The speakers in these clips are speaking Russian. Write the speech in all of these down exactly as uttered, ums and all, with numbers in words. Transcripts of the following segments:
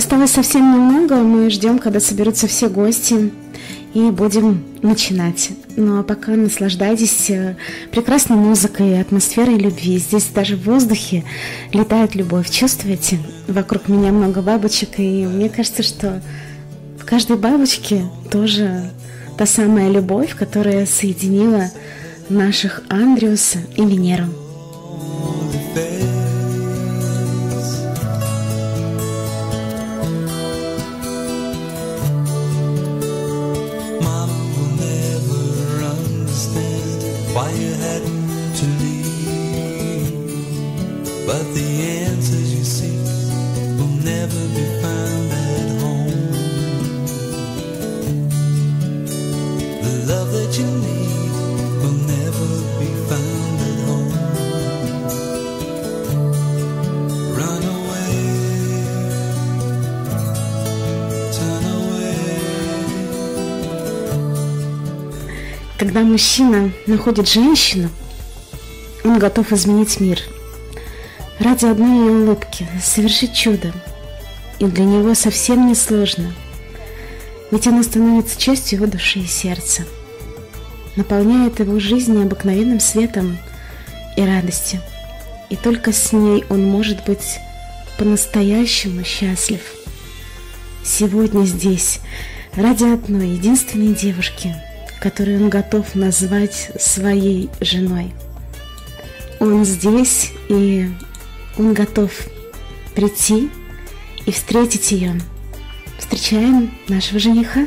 Осталось совсем немного, мы ждем, когда соберутся все гости, и будем начинать. Ну а пока наслаждайтесь прекрасной музыкой и атмосферой любви. Здесь даже в воздухе летает любовь. Чувствуете? Вокруг меня много бабочек, и мне кажется, что в каждой бабочке тоже та самая любовь, которая соединила наших Андриуса и Венеру. Why you had to leave, but the answers you seek will never be found at home. The love that you need will never be found at home. Run away, turn away. Когда мужчина находит женщину, он готов изменить мир ради одной ее улыбки, совершить чудо. И для него совсем не сложно, ведь она становится частью его души и сердца, наполняет его жизнь необыкновенным светом и радостью. И только с ней он может быть по-настоящему счастлив. Сегодня здесь ради одной единственной девушки, которую он готов назвать своей женой. Он здесь, и он готов прийти и встретить ее. Встречаем нашего жениха.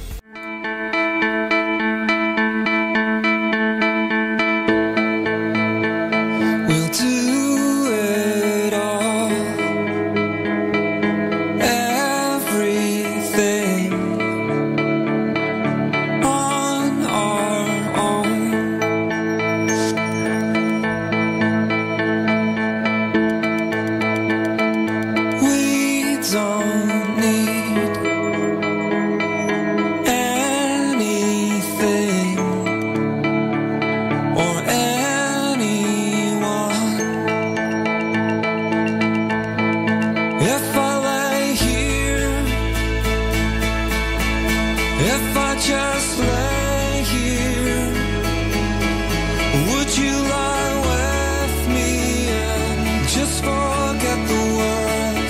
If I just lay here, would you lie with me and just forget the world?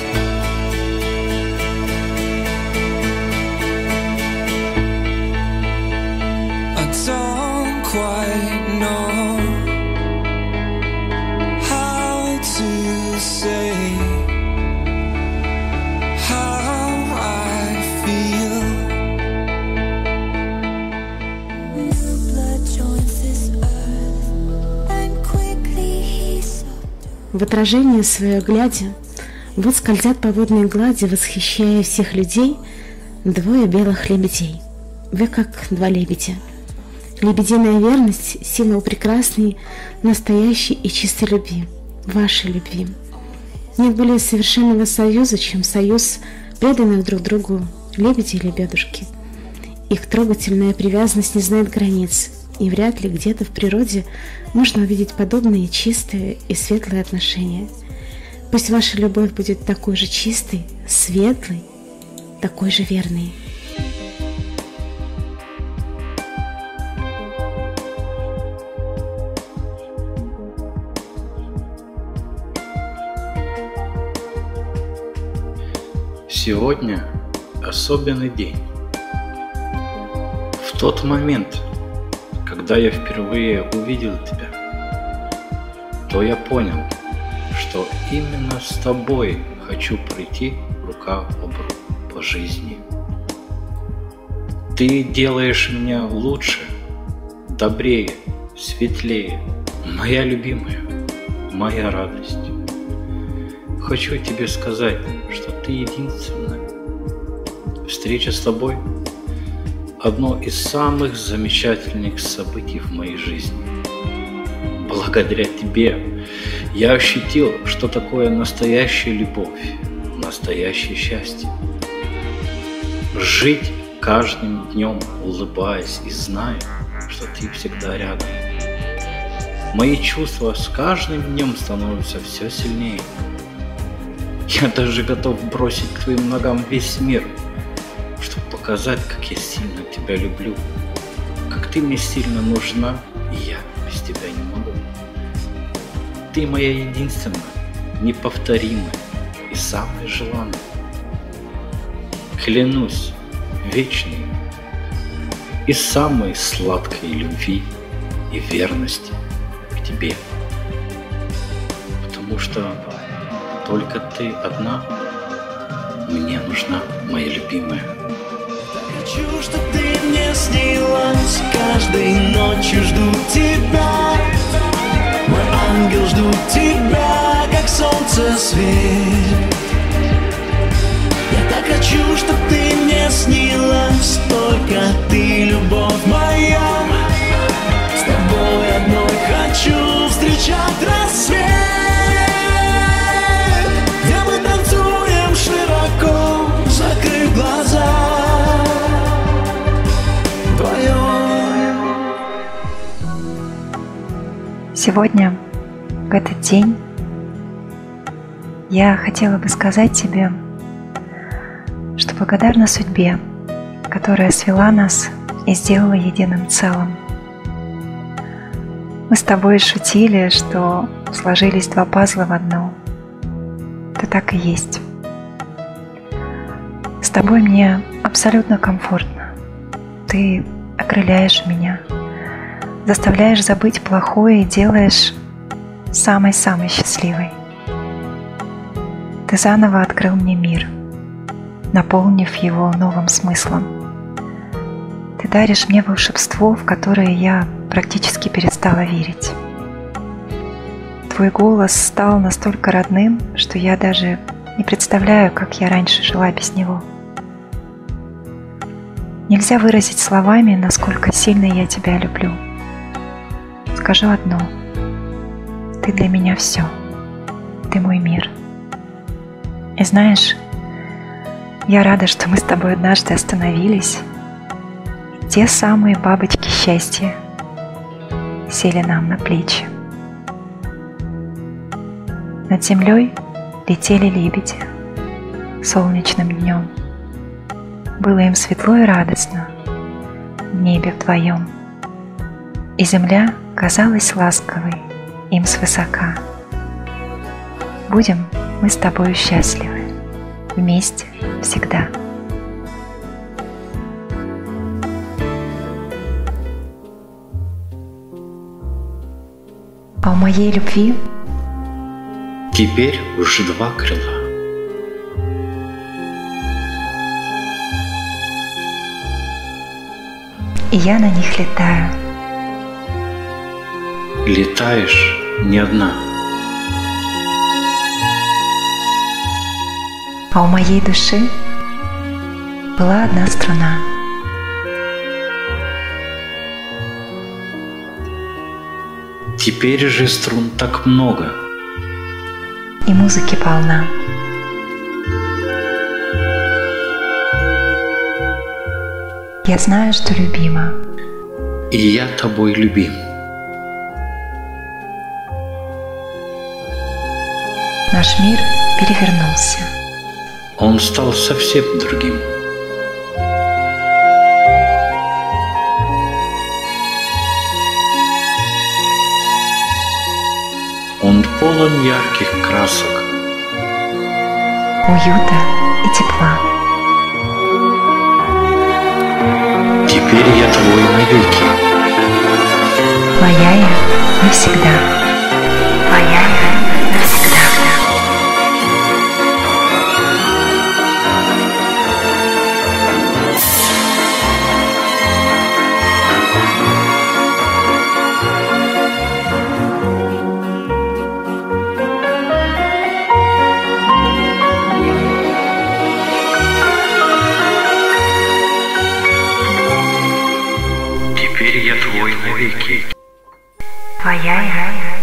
I don't quite know how to say в отражение свое глядя, вот скользят по водной глади, восхищая всех людей, двое белых лебедей. Вы как два лебедя. Лебединая верность — символ прекрасной, настоящей и чистой любви, вашей любви. Нет более совершенного союза, чем союз преданных друг другу лебеди и лебедушки. Их трогательная привязанность не знает границ, и вряд ли где-то в природе можно увидеть подобные чистые и светлые отношения. Пусть ваша любовь будет такой же чистой, светлой, такой же верной. Сегодня особенный день. В тот момент, когда я впервые увидел тебя, то я понял, что именно с тобой хочу пройти рука об руку по жизни. Ты делаешь меня лучше, добрее, светлее, моя любимая, моя радость. Хочу тебе сказать, что ты единственная. Встреча с тобой – одно из самых замечательных событий в моей жизни. Благодаря тебе я ощутил, что такое настоящая любовь, настоящее счастье. Жить каждым днем, улыбаясь и зная, что ты всегда рядом. Мои чувства с каждым днем становятся все сильнее. Я даже готов бросить к твоим ногам весь мир, чтобы показать, как я сильно тебя люблю, как ты мне сильно нужна, и я без тебя не могу. Ты моя единственная, неповторимая и самая желанная. Клянусь вечной и самой сладкой любви и верности к тебе, потому что только ты одна мне нужна, моя любимая. Хочу, чтоб ты мне снилась, каждой ночью жду тебя. Мой ангел, жду тебя, как солнце свет. Я так хочу, чтоб ты мне снилась, только ты, любовь моя. С тобой одной хочу встречать рассвет, где мы танцуем широко, закрыв глаза. Сегодня, в этот день, я хотела бы сказать тебе, что благодарна судьбе, которая свела нас и сделала единым целым. Мы с тобой шутили, что сложились два пазла в одно. Это так и есть. С тобой мне абсолютно комфортно. Ты окрыляешь меня, заставляешь забыть плохое и делаешь самой-самой счастливой. Ты заново открыл мне мир, наполнив его новым смыслом. Ты даришь мне волшебство, в которое я практически перестала верить. Твой голос стал настолько родным, что я даже не представляю, как я раньше жила без него. Нельзя выразить словами, насколько сильно я тебя люблю. Скажу одно. Ты для меня все. Ты мой мир. И знаешь, я рада, что мы с тобой однажды остановились. И те самые бабочки счастья сели нам на плечи. Над землей летели лебеди солнечным днем. Было им светло и радостно в небе вдвоем. И земля казалась ласковой им свысока. Будем мы с тобою счастливы, вместе всегда. А у моей любви теперь уже два крыла. И я на них летаю. Летаешь не одна. А у моей души была одна струна. Теперь же струн так много. И музыки полна. Я знаю, что любима. И я тобой любим. Наш мир перевернулся. Он стал совсем другим. Он полон ярких красок, уюта и тепла. Теперь я твой навеки. Твоя я навсегда. Твоя я навсегда. Теперь я твой навеки. Твоя я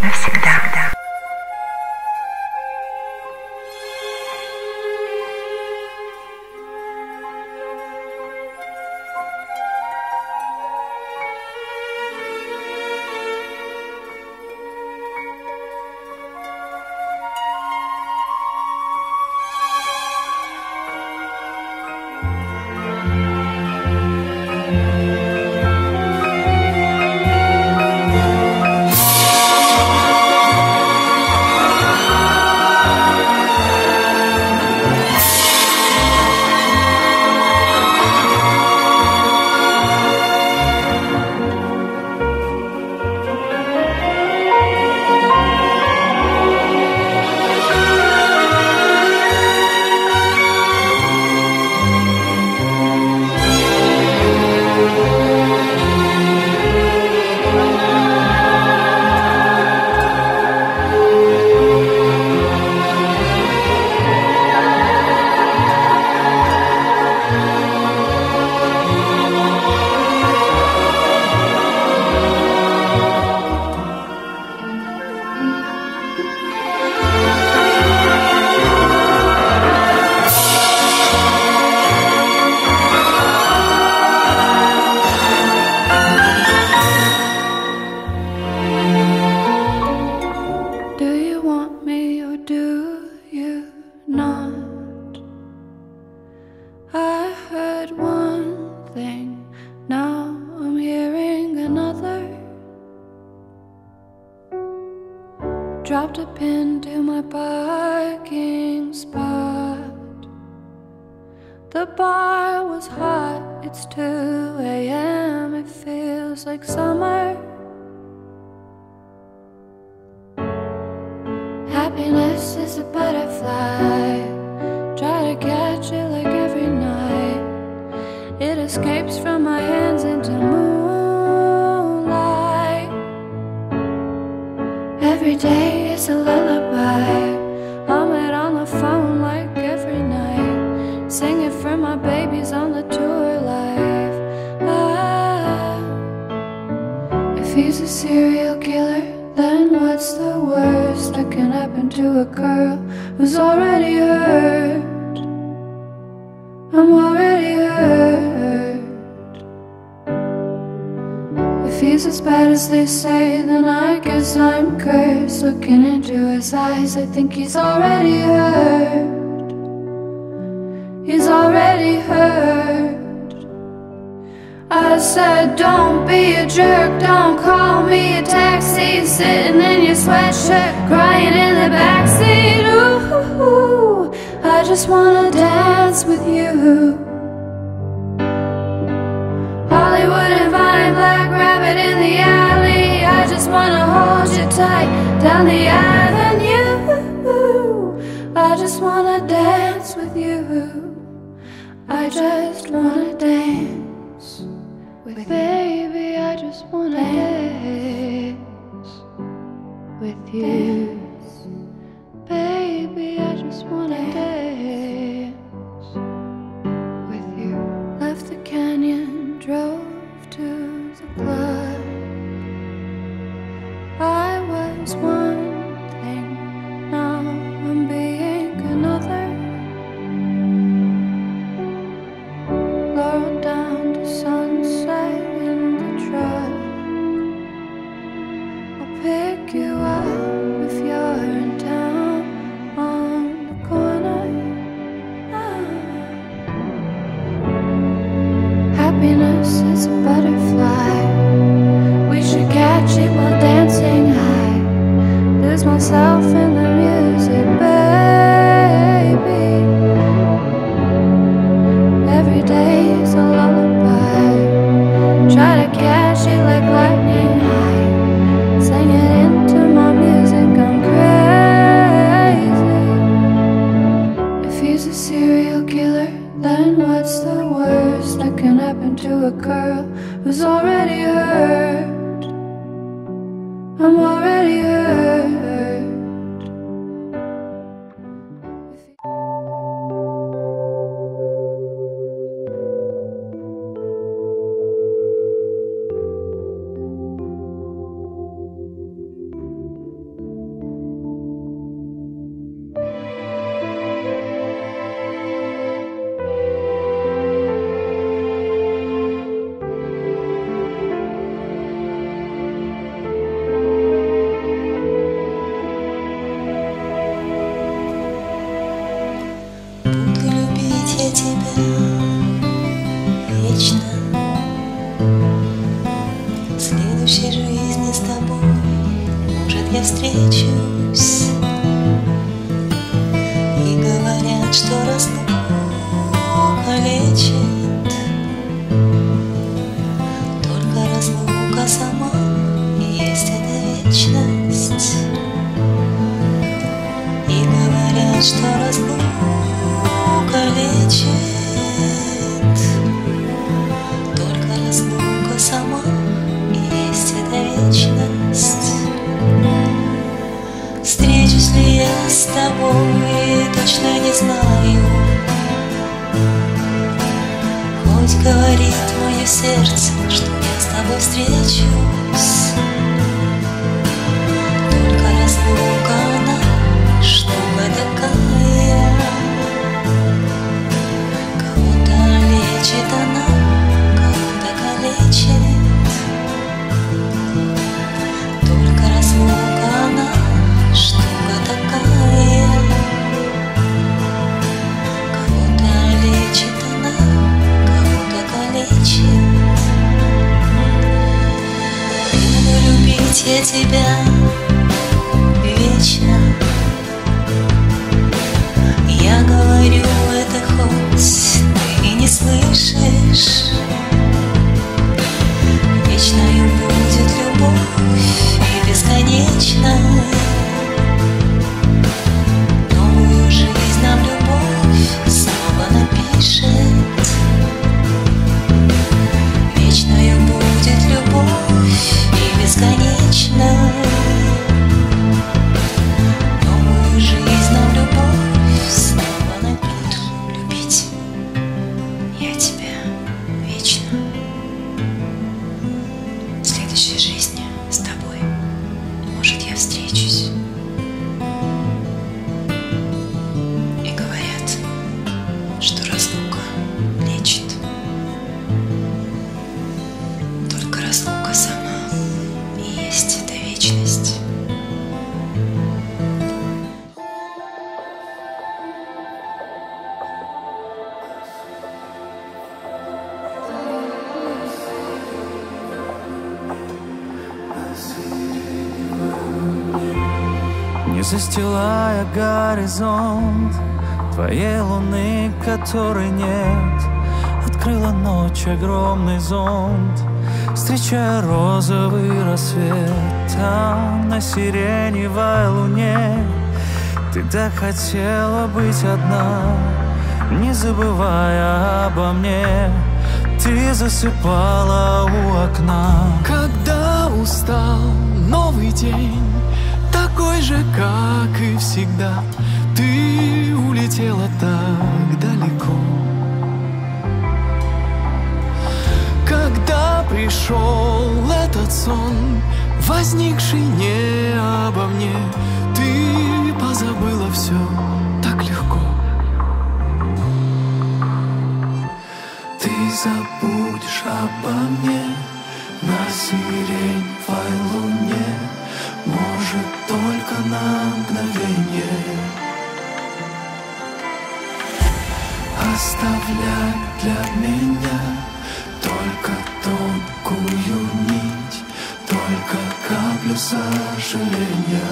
dropped a pin to my parking spot. The bar was hot, it's two a m, it feels like summer. Happiness is a butterfly, try to catch it like every night. It escapes from my hands into moonlight. Every day is a lullaby, hum it on the phone like every night. Sing it for my babies on the tour life. Ah, if he's a serial killer, then what's the worst that can happen to a girl who's already hurt? I'm already hurt. If he's as bad as they say, then I guess I'm cursed. Looking into his eyes, I think he's already hurt. He's already hurt. I said, don't be a jerk, don't call me a taxi. Sitting in your sweatshirt, crying in the backseat. Ooh, I just wanna dance with you. Hollywood and Vine, Black Rabbit in the alley. I just wanna hold you tight down the avenue. I just wanna dance with you. I just wanna dance with baby, I just wanna dance with you. Baby, I just wanna dance with you. Left the canyon, drove to the club. I was one thing, now I'm being another. Low down to sunset in the truck. I'll pick you up if you're in town on the corner. Ah. Happiness is a butterfly, we should catch it while dancing high. Lose myself in the music, baby. Every day is a lullaby, try to catch it like lightning high. Sing it into my music, I'm crazy. If he's a serial killer, then what's the worst that can happen to a girl who's already hurt? I'm already hurt. Я встречусь, и говорят, что разлука лечит. Только разлука сама есть эта вечность. И говорят, что разлука лечит. Только разлука сама есть эта вечность. Встречусь ли я с тобой, точно не знаю. Хоть говорит мое сердце, что я с тобой встречусь. Только разлука она штука такая. Кого-то лечит она, кого-то калечит. Только разлука она штука такая. Кого-то лечит она, кого-то калечит. И буду любить я тебя вечно. не застилая горизонт твоей луны, которой нет. Открыла ночь огромный зонт, встречая розовый рассвет. Там на сиреневой луне ты так хотела быть одна, не забывая обо мне. Ты засыпала у окна. Когда устал новый день, такой же, как и всегда, ты улетела так далеко. Когда пришел этот сон, возникший не обо мне, ты позабыла все так легко. Ты забудешь обо мне на сиреневой луне, может, только на мгновение, оставляя для меня только тонкую нить, только каплю сожаления.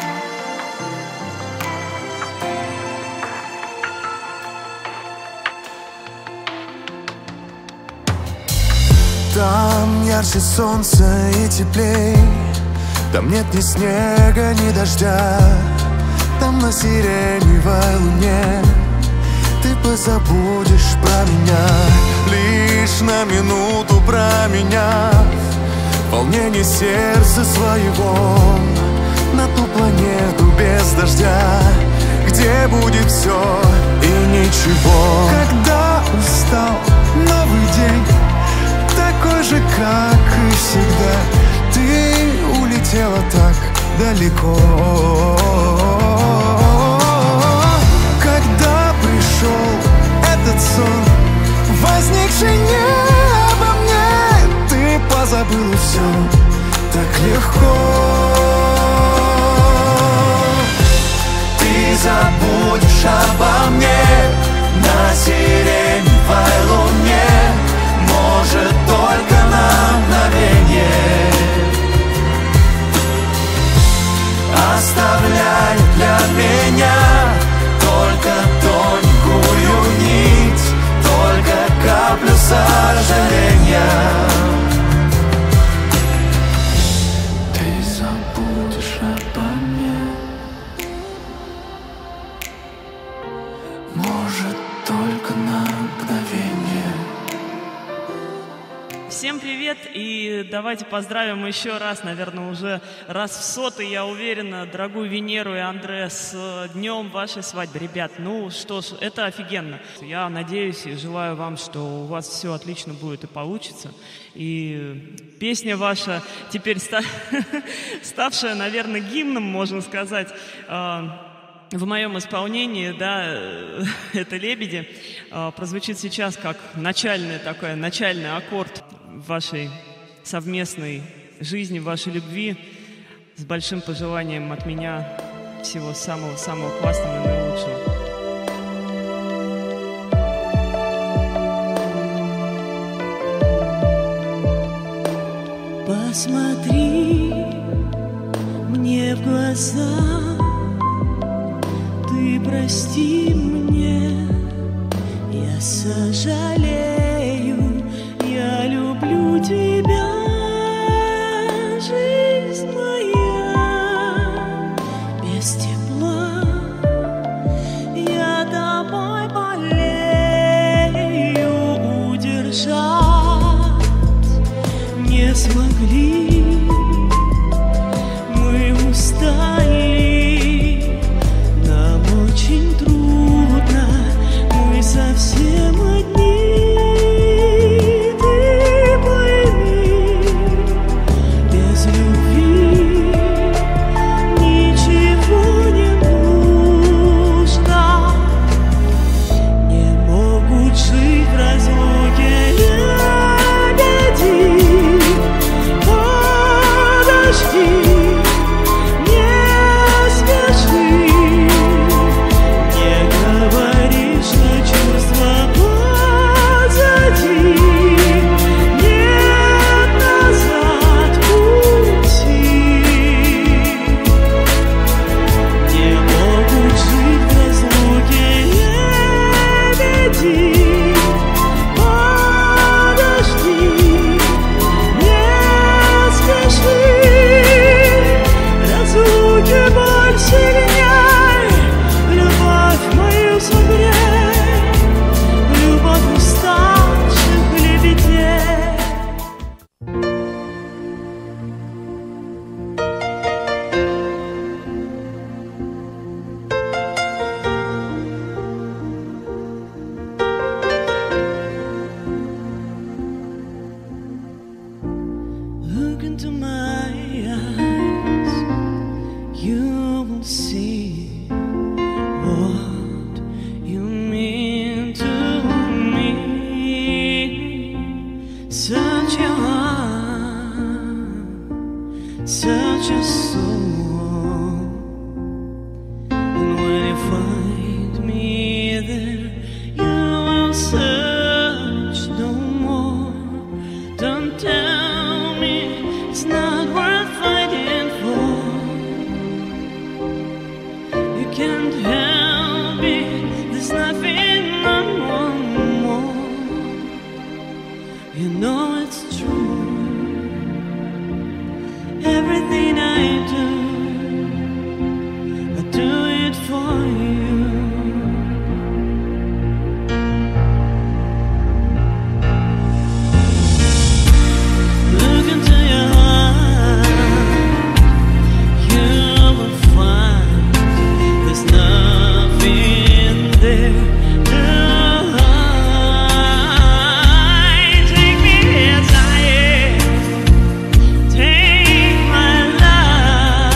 Там ярче солнца и теплей, там нет ни снега, ни дождя. Там на сиреневой луне ты позабудешь про меня, лишь на минуту променяв волнение сердца своего на ту планету без дождя, где будет все и ничего. Когда устал новый день, такой же, как и всегда, ты улетела так далеко. Когда пришел этот сон, возникший не обо мне, ты позабыла все так легко. Ты забудешь обо мне на сиреневой луне, может, только на мгновение, оставляя для меня только тонкую нить, только каплю сожаления. Ты забудешь обо мне, может, только на мгновение. Всем привет, и давайте поздравим еще раз, наверное, уже раз в сотый, я уверена, дорогую Венеру и Андре с днем вашей свадьбы. Ребят, ну что ж, это офигенно. Я надеюсь и желаю вам, что у вас все отлично будет и получится. И песня ваша, теперь ста- ставшая, наверное, гимном, можно сказать, в моем исполнении, да, это «Лебеди», прозвучит сейчас как начальный такой, начальный аккорд вашей совместной жизни, вашей любви, с большим пожеланием от меня всего самого-самого классного и наилучшего. Посмотри мне в глаза, ты прости мне, я сожалею, я люблю тебя, жизнь моя, без тепла я тобой болею, удержать не смогли, мы устали, нам очень трудно, мы совсем одни. Ты пойми, без любви ничего не нужно, не могут жить в разлуке лебеди. Подожди, не won't see what you mean to me. Search your heart, search your soul, and when you find me there, you will search no more. Don't tell me it's not worth fighting for. You can't help it, there's nothing I want more. You know it's true. Everything I do, I do it for you. Look into your heart, you will find there's nothing there to hide. Take me as I am, take my life.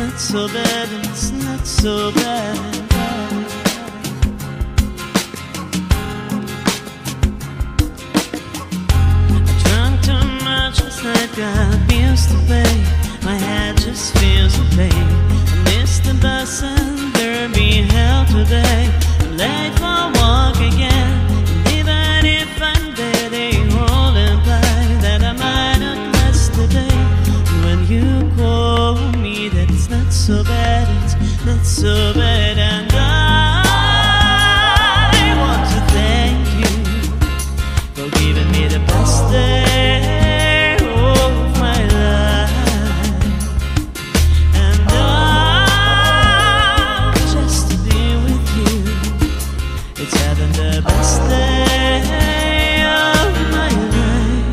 not so bad, it's not so bad. I drank too much last night, got bills to pay. My head just feels the pain. I missed the bus and there be hell today. I'm late for a walk again. And even if I'm dead, ain't holding back that I might not last the day. When you call me, that it's not so bad, it's not so bad. And I want to thank you for giving me the best day of my life. And I just to be with you, it's having the best day of my life.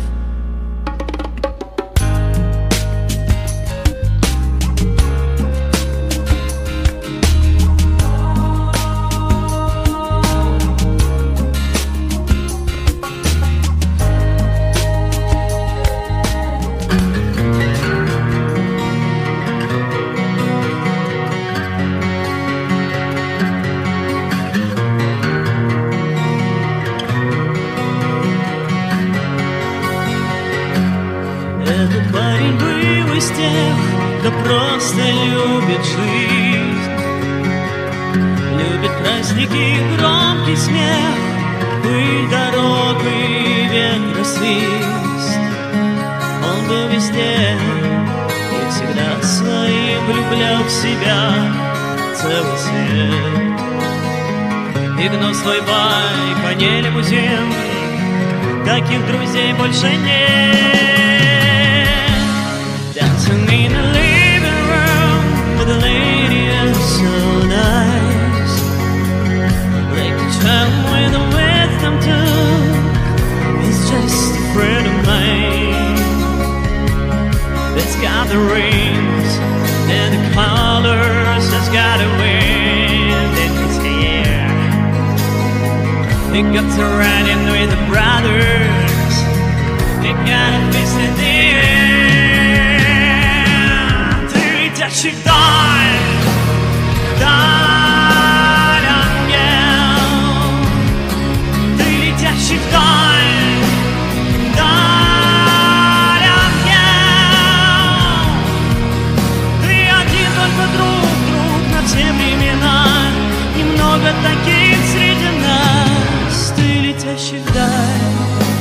Этот парень был из тех, кто просто любит жизнь, любит праздники, громкий смех, пыль дорог и ветросвист. Он был везде и всегда своим влюблял в себя целый свет. И гнал свой байк по нелимузин, таких друзей больше нет. Dancing in the living room with a lady who's so nice, like a child with a wisdom too. He's just a friend of mine that's got the rings and the colors, that's got a wind in his hair. He got to riding with the brothers, they got a fist in the air. Летящий вдаль, вдаль, ангел. Ты летящий вдаль, вдаль, ангел. Ты один только друг, друг на все времена. Немного таких среди нас. Ты летящий вдаль,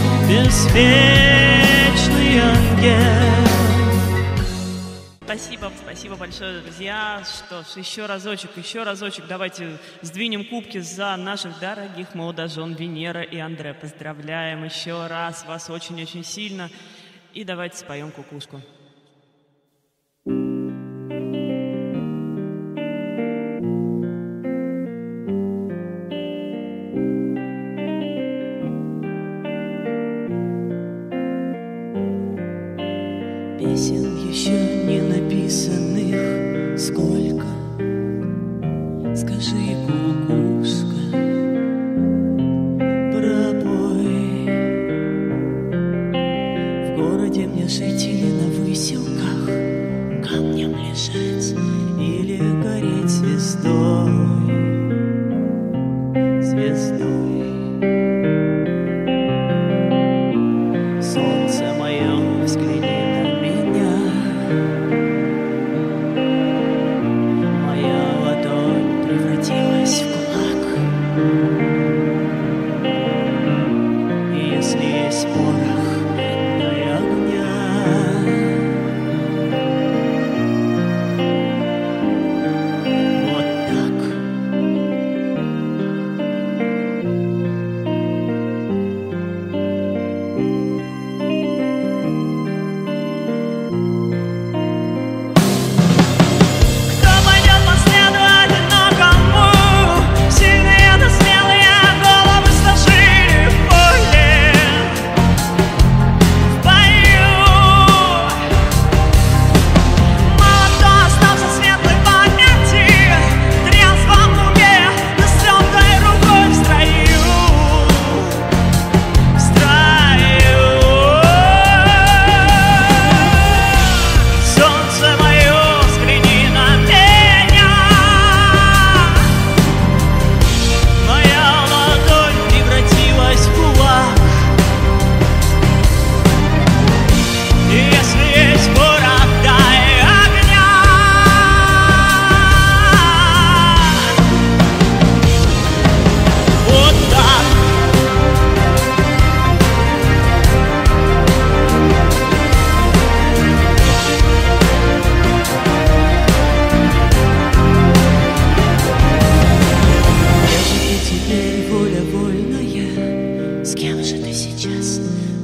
беспечный ангел. Спасибо, спасибо большое, друзья. Что ж, еще разочек, еще разочек. Давайте сдвинем кубки за наших дорогих молодожен Венера и Андре. Поздравляем еще раз вас очень-очень сильно. И давайте споем кукушку. Песен еще не написанных сколько. Скажи, кукушка, пропой. В городе мне жить или на выселках, камнем лежать или гореть звездой, звездой. Солнце мое, взгляни на меня.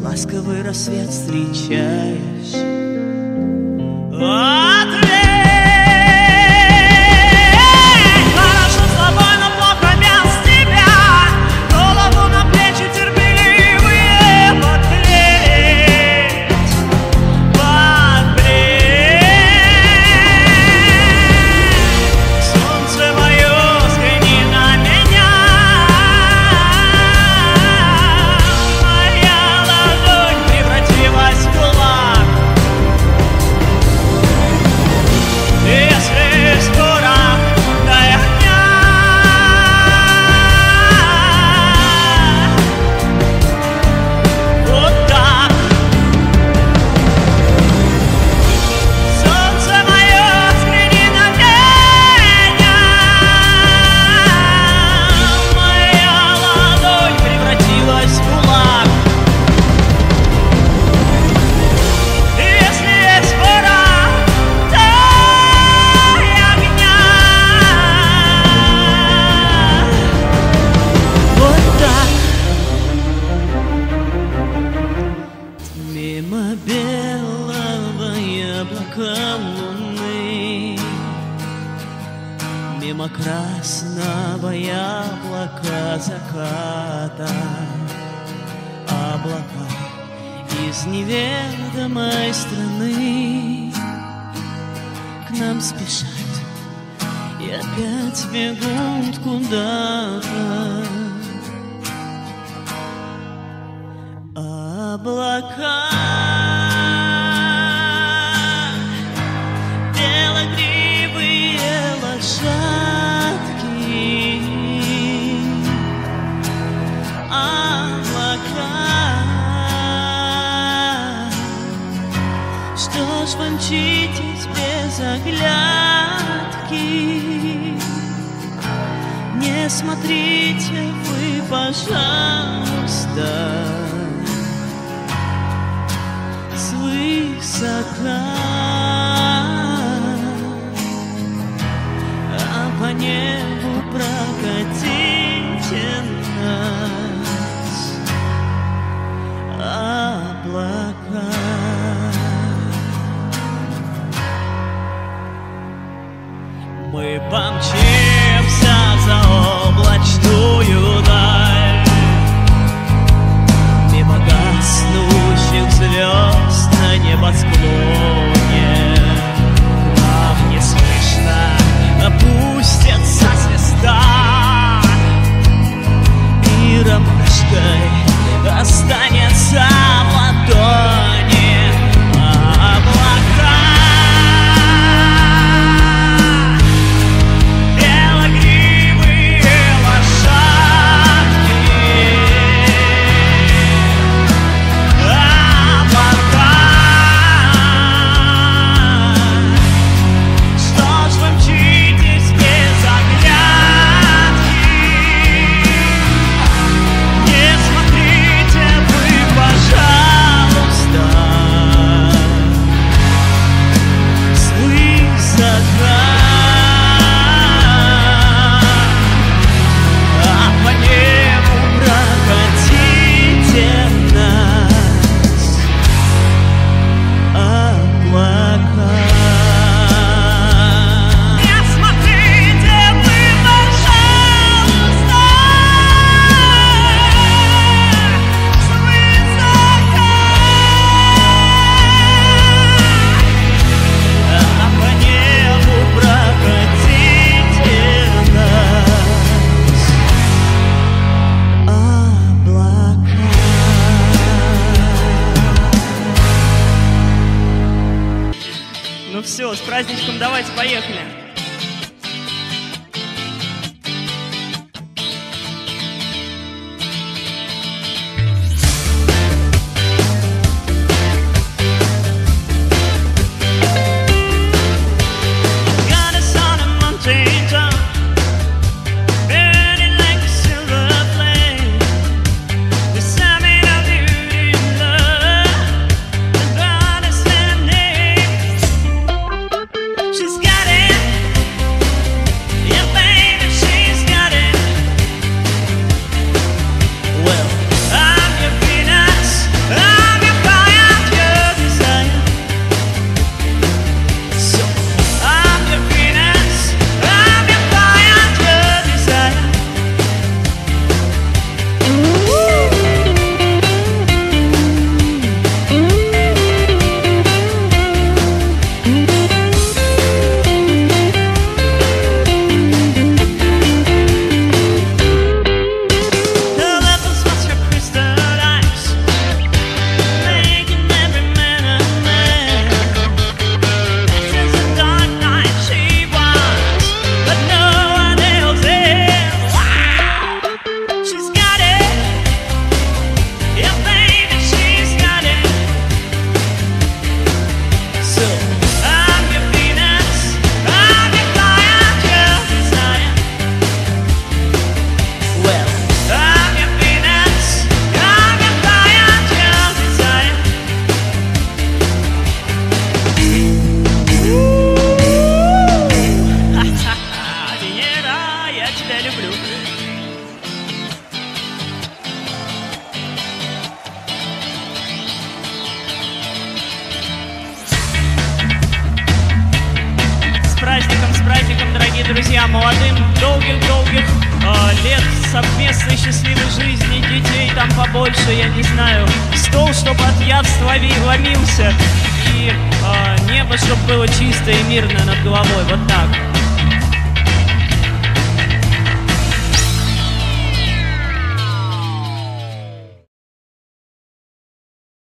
ласковый рассвет встречаешь. Мимо красного яблока заката, облака из неведомой страны к нам спешат и опять бегут куда-то. Облака белогривые лошадки, облака, что ж вы мчитесь без оглядки? Не смотрите вы, пожалуйста, свысока, а по небу прокатите нас облака. Мы помчимся за облачную даль, мимо гаснущих звезд на небосклоне. Нам не слышно опустится звезда, и ромашкой останется в ладони облака. Ну все, с праздничком, давайте, поехали. She's got it. друзья, молодым долгих-долгих э, лет совместной счастливой жизни, детей там побольше, я не знаю, стол, чтобы от явства ломился, и э, небо, чтобы было чисто и мирно над головой. Вот